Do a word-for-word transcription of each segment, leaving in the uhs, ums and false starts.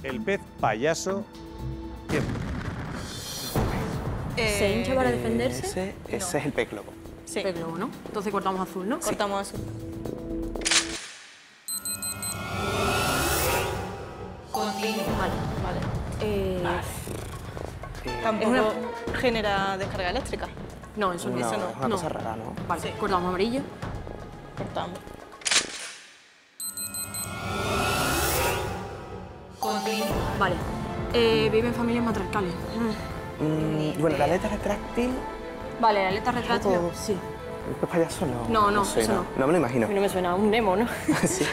el pez payaso. Tiempo. Eh, ¿Se hincha para defenderse? Ese, ese No. es el pez globo. Sí. Pez globo, ¿no? Entonces cortamos azul, ¿no? Cortamos azul. Vale, vale. Eh, Eh, Tampoco Es genera descarga eléctrica. No, eso no. no, eso no. es una No. cosa rara, ¿no? Vale, Sí. cortamos amarillo. Cortamos. Vale. Eh, vive en familias matriarcales. Mm, bueno, la aleta retráctil, Vale, la aleta retráctil. Todo. Sí. el pez payaso no. No, no, sé, eso no. No me lo imagino. A mí no me suena a un Nemo, ¿no? Sí.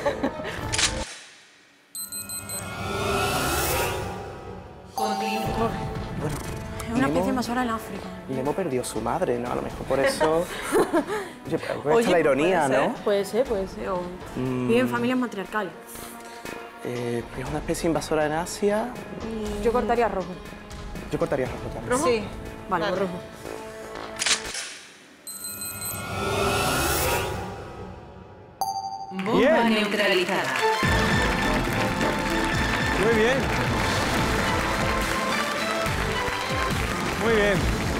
Bueno, Es una especie Nemo- invasora en África. Nemo perdió su madre, ¿no? A lo mejor por eso... Oye, pero está Oye, la ironía, puede ser. ¿no? Puede ser, puede ser. O... Mm. Vive en familias matriarcales. Eh, porque es una especie invasora en Asia. Yo cortaría rojo. Yo cortaría rojo también. ¿Rojo? Sí. Vale, Vale. rojo. Bomba Bien. neutralizada. Muy bien. Muy bien.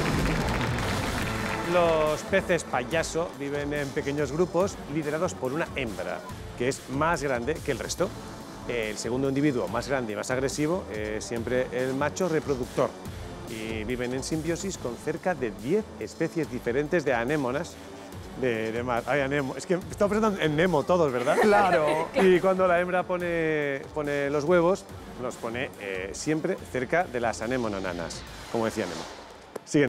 Los peces payaso viven en pequeños grupos liderados por una hembra, que es más grande que el resto. El segundo individuo más grande y más agresivo es siempre el macho reproductor. Y viven en simbiosis con cerca de diez especies diferentes de anémonas de, de mar. Ay, anemo. Es que estamos pensando en Nemo todos, ¿verdad? Claro. Y cuando la hembra pone, pone los huevos, los pone eh, siempre cerca de las anémonas nanas, como decía Nemo.